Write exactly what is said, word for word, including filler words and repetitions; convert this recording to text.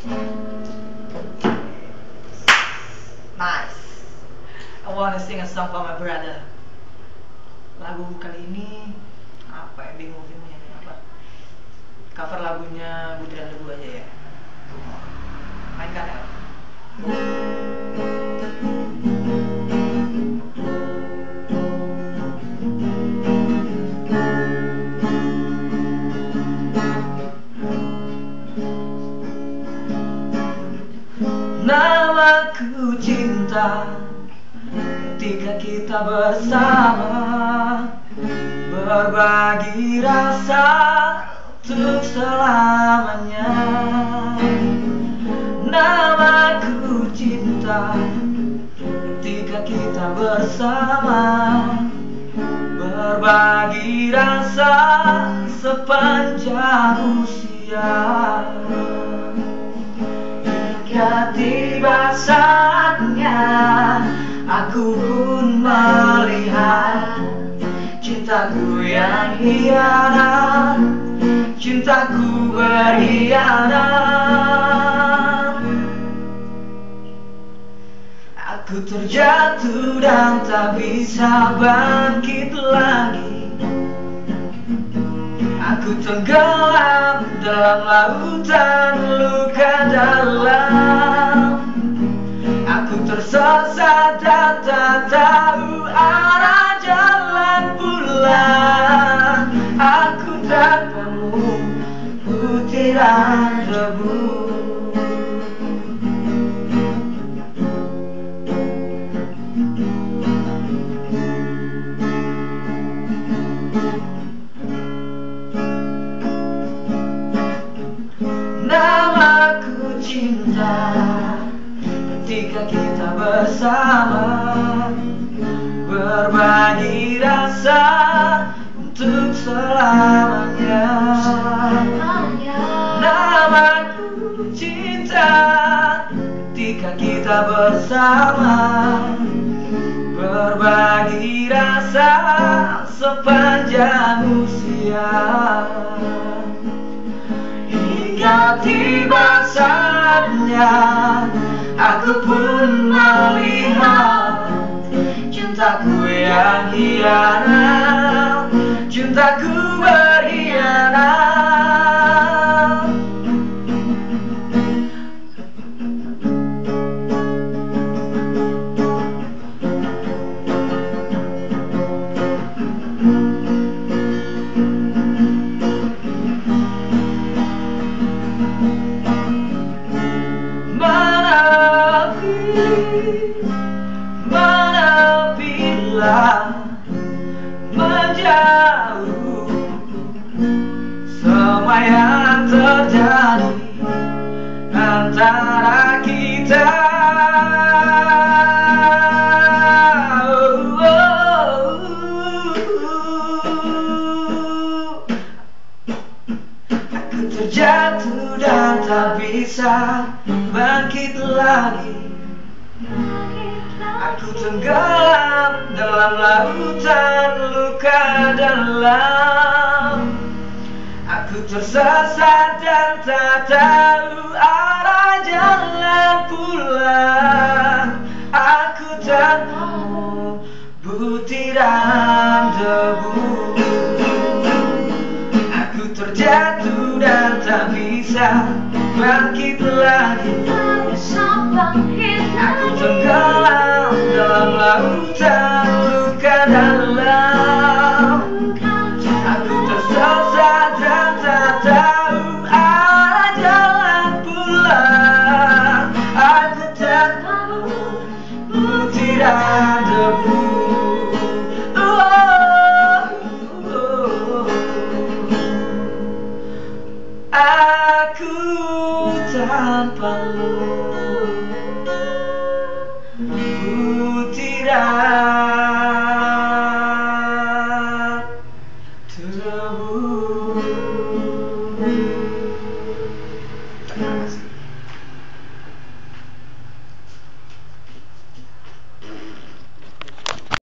Nice. I wanna sing a song for my brother. Lagu kali ini apa ya, bingung filmnya ini apa? Cover lagunya Butiran Debu aja ya. Mainkan ya. Namaku cinta, ketika kita bersama, berbagi rasa untuk selamanya. Namaku cinta, ketika kita bersama, berbagi rasa sepanjang usia. Hingga tiba saatnya aku pun melihat cintaku yang hianat, cintaku berkhianat. Aku terjatuh dan tak bisa bangkit lagi. Aku tenggelam dalam lautan luka dalam. Aku tersesat dan tak tahu arah jalan pulang. Aku tanpamu butiran debu. Namaku cinta, ketika kita bersama, berbagi rasa untuk selamanya. Namaku cinta, ketika kita bersama, berbagi rasa sepanjang usia. Hingga tiba saatnya aku pun melihat cintaku yang hianat, cintaku berkhianat. Mana bila menjauh, semua yang terjadi antara kita. Oh, oh, oh. Aku terjatuh dan tak bisa bangkit lagi. Aku tenggelam dalam lautan luka dalam. Aku tersesat dan tak tahu arah jalan pulang. Aku tanpamu butiran debu. Aku terjatuh dan tak bisa bangkit lagi. Tak bisa bangkit lagi. Aku tenggelam